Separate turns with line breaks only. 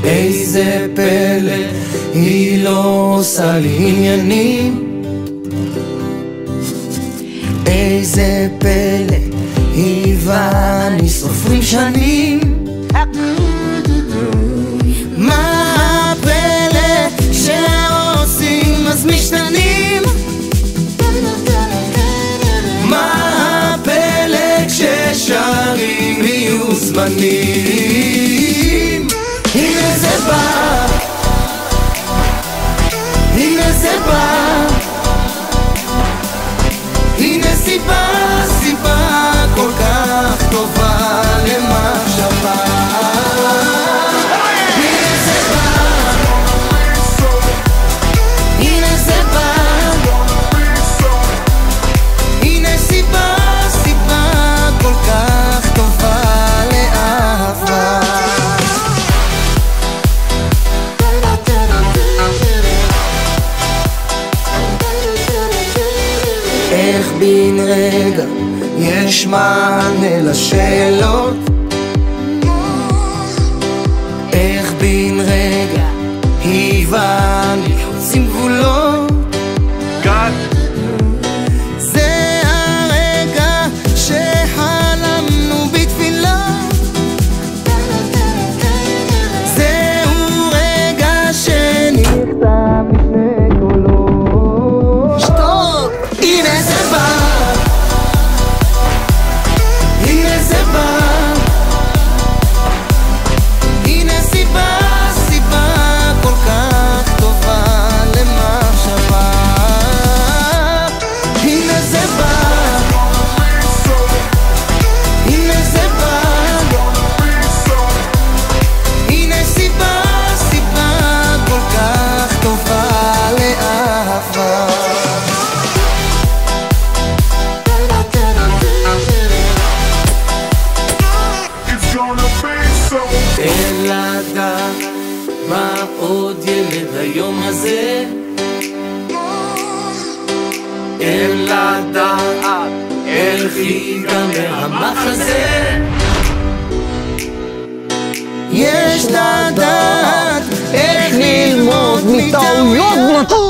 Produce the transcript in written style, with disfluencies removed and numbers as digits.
איזה פלא, היא לא עושה לי עניינים. איזה פלא, היא ואני סופרים שנים. מה הפלא שעושים אז משתנים? מה הפלא כששרים יהיו זמנים? הנה זה בא, הנה זה בא, הנה סיבה, סיבה כל כך טובה למחשבה. הנה זה בא, הנה זה בא, הנה סיבה, סיבה כל כך טובה לאהבה. איך בן רגע יש מענה לשאלות? איך בן רגע היא ואני חוצים גבולות? זה הרגע שחלמנו בתפילה, זהו רגע שנכתב לפני קולות. שטוב! הנה זה בא, הנה זה בא, הנה סיבה, סיבה כל כך טובה למחשבה. הנה זה בא, הנה זה בא, הנה סיבה, סיבה כל כך טובה לאהבה. אין לדעת מה עוד ילד היום הזה, אין לדעת איך ייגמר המחזה. יש לדעת איך ללמוד מטעויות.